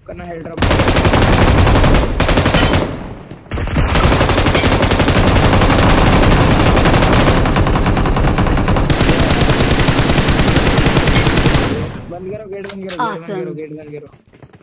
करना, हेल ड्रॉप करना। बंद करो गेट, बंद करो गेट, बंद करो गेट, बंद करो।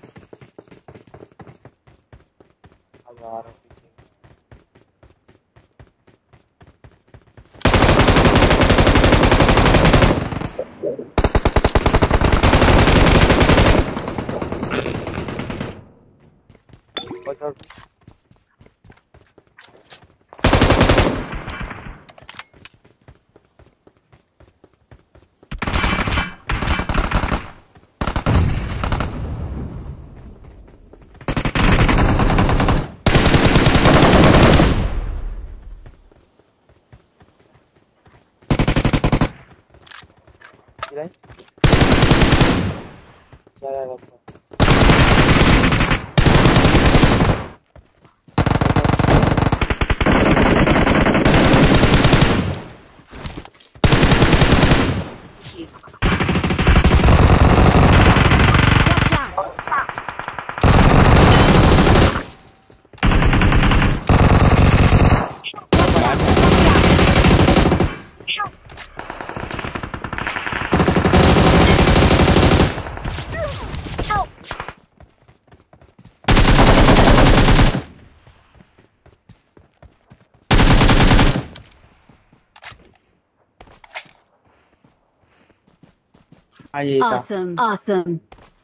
Awesome. Awesome.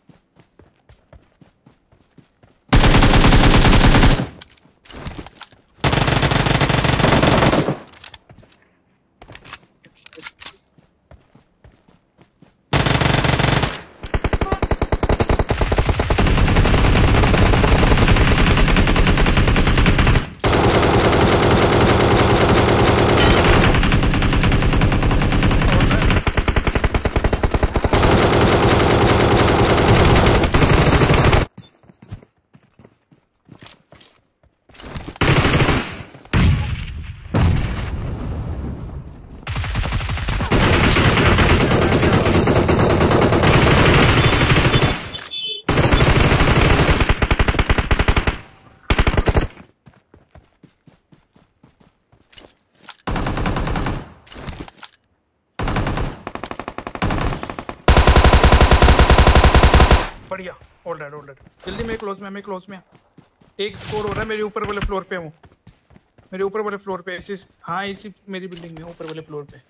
बढ़िया, ऑल राइट जल्दी। मैं क्लोज में एक स्कोर हो रहा है। मेरे ऊपर वाले फ्लोर पे हूँ, मेरे ऊपर वाले फ्लोर पे। हाँ इसी मेरी बिल्डिंग में ऊपर वाले फ्लोर पे।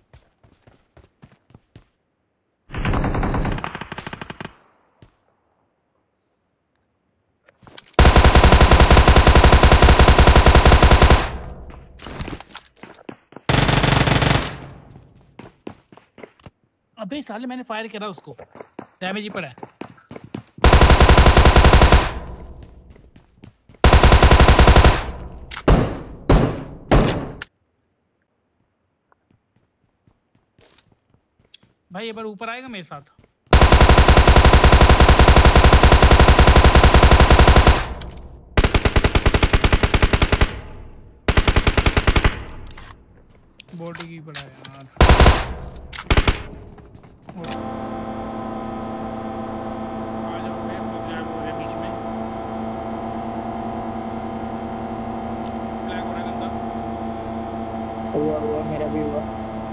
अबे साले मैंने फायर करा उसको, डैमेज ही पड़ा है। भाई एक बार ऊपर आएगा मेरे साथ। बॉडी की पड़ा है यार। हुआ मेरा भी हुआ।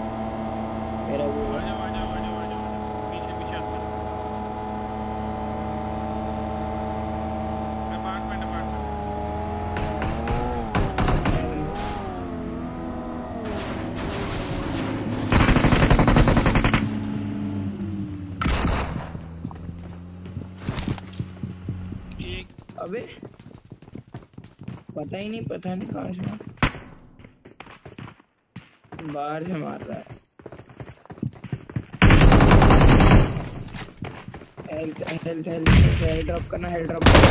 अबे पता नहीं कहाँ से बाहर से मार रहा है। हेल ड्रॉप करना, हेल ड्रॉप करना।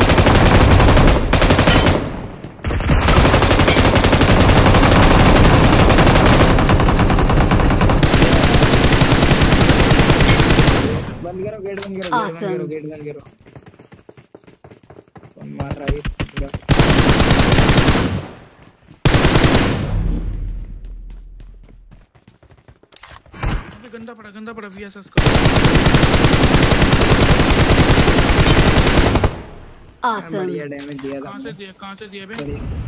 बंद करो गेट, बंद करो गेट, बंद करो। कौन मार रहा है पूरा? गंदा पड़ा VSS का। बढ़िया डैमेज दिया था कहाँ हमने। से दिया बे? बढ़िया।